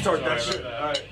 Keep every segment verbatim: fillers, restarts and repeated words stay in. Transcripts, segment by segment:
Start that shit. All right.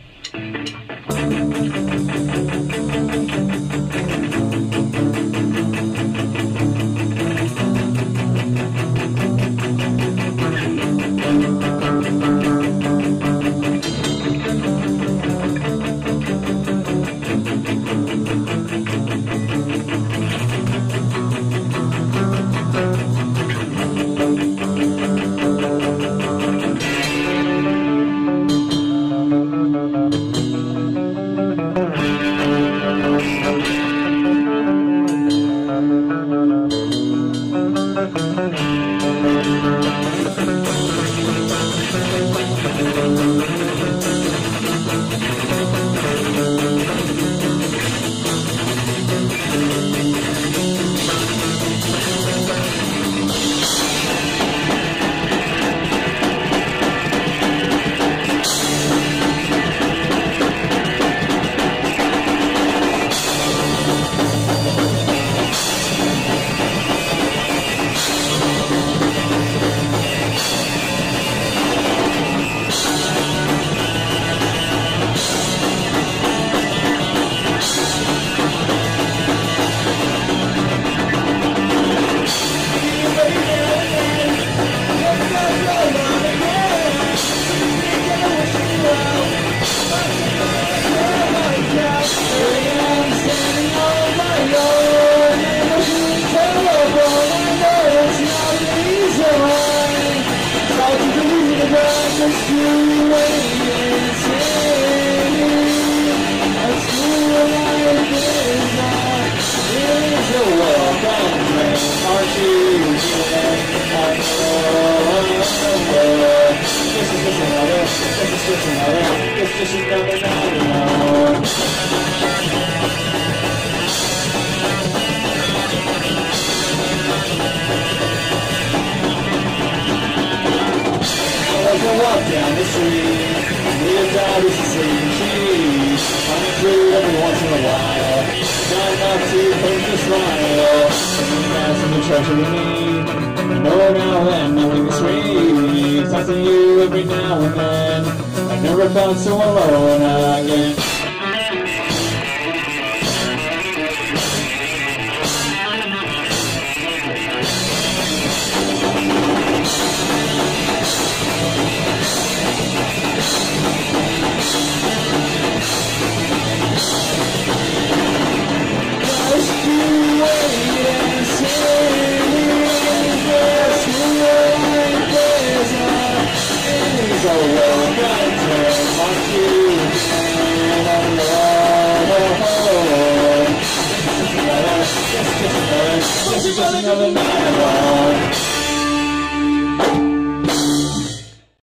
Down the street, live out is the same cheese. I'm through every once in a while, not enough to post a smile. Some guys in the church of me, I know now and I'm the streets. I see you every now and then, I never felt so alone again. Just another night.